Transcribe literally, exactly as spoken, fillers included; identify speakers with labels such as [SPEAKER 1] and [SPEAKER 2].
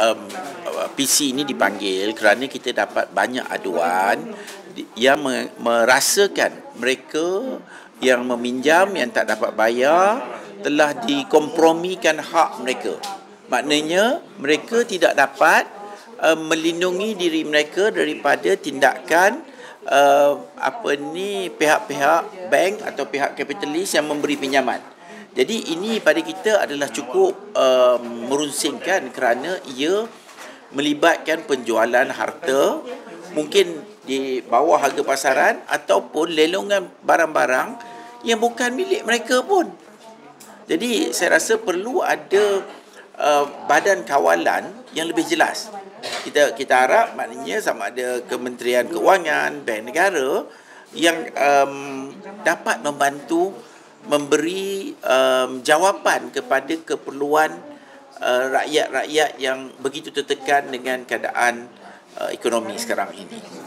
[SPEAKER 1] um, P C ini dipanggil kerana kita dapat banyak aduan yang merasakan mereka yang meminjam yang tak dapat bayar telah dikompromikan hak mereka. Maknanya mereka tidak dapat uh, melindungi diri mereka daripada tindakan uh, apa ni pihak-pihak bank atau pihak kapitalis yang memberi pinjaman. Jadi ini pada kita adalah cukup uh, merunsingkan kerana ia melibatkan penjualan harta mungkin di bawah harga pasaran ataupun lelongan barang-barang yang bukan milik mereka pun. Jadi saya rasa perlu ada uh, badan kawalan yang lebih jelas. Kita kita harap maknanya sama ada Kementerian Kewangan, Bank Negara yang um, dapat membantu memberi um, jawapan kepada keperluan uh, rakyat-rakyat yang begitu tertekan dengan keadaan uh, ekonomi sekarang ini.